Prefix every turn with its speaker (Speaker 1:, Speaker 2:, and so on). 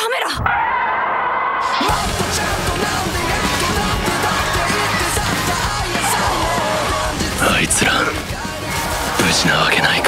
Speaker 1: やめろ。
Speaker 2: あいつら無事なわけない。